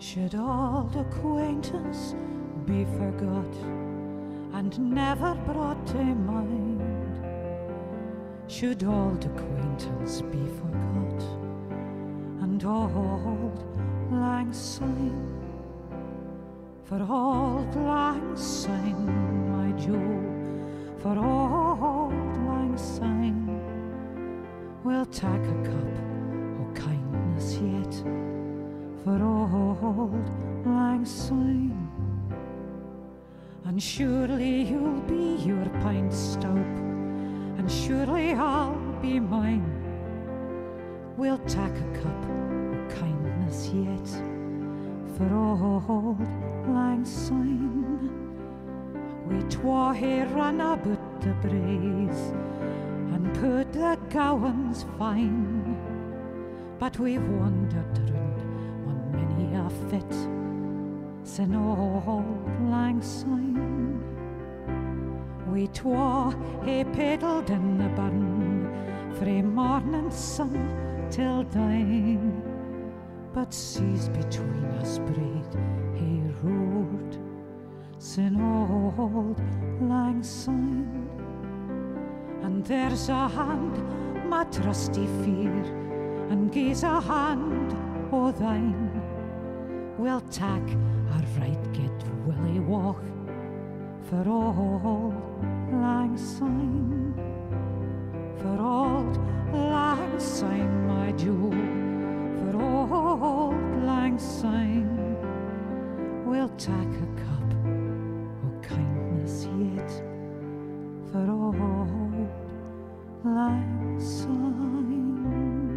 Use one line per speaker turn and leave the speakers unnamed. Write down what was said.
Should old acquaintance be forgot and never brought to mind? Should old acquaintance be forgot and auld lang syne? For auld lang syne, my Joe, for auld lang syne, we'll tak a cup o' kindness yet, for auld lang syne. And surely you'll be your pint stoup, and surely I'll be mine. We'll tak a cup o' kindness yet, for auld lang syne. We twa hae run about the braes and put the gowans fine, but we've wandered round on many a fit sin auld lang syne. We twa hae paddled in the burn frae morning sun till dine, but seas between us braid hae roared sin auld lang syne. And there's a hand, my trusty fear, and gie's a hand o' thine. We'll tak a right get willy walk for auld lang syne, for auld lang syne, my Joe, for auld lang syne. We'll tak a cup o' kindness yet, for auld lang syne.